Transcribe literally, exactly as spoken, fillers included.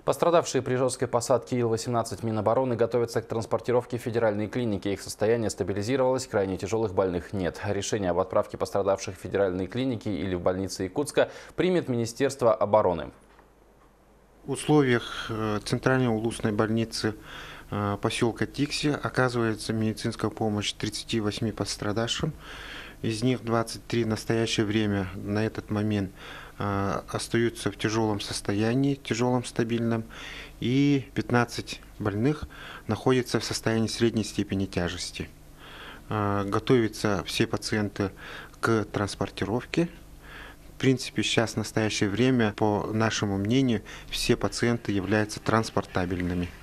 Пострадавшие при жесткой посадке Ил восемнадцать Минобороны готовятся к транспортировке в федеральные клиники. Их состояние стабилизировалось, крайне тяжелых больных нет. Решение об отправке пострадавших в федеральные клиники или в больницы Якутска примет Министерство обороны. В условиях Центральной улусной больницы поселка Тикси оказывается медицинская помощь тридцати восьми пострадавшим. Из них двадцать три в настоящее время на этот момент остаются в тяжелом состоянии, тяжелом стабильном, и пятнадцать больных находятся в состоянии средней степени тяжести. Готовятся все пациенты к транспортировке. В принципе, сейчас в настоящее время, по нашему мнению, все пациенты являются транспортабельными.